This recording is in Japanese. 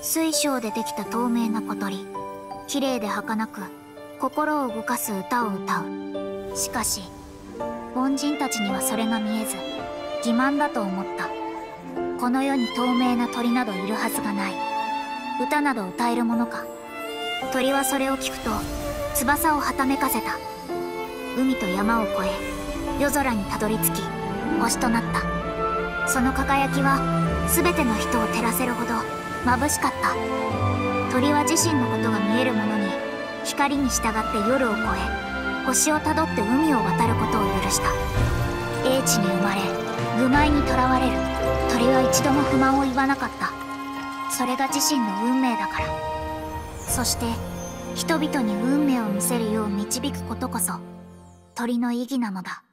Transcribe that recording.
水晶でできた透明な小鳥。綺麗で儚く心を動かす歌を歌う。しかし凡人たちにはそれが見えず欺瞞だと思った。この世に透明な鳥などいるはずがない。歌など歌えるものか。鳥はそれを聞くと翼をはためかせた。海と山を越え夜空にたどり着き星となった。その輝きは全ての人を照らせるほど眩しかった。鳥は自身のことが見えるものに光に従って夜を越え星をたどって海を渡ることを許した。英知に生まれ愚昧にとらわれる鳥は一度も不満を言わなかった。それが自身の運命だから。そして人々に運命を見せるよう導くことこそ鳥の意義なのだ。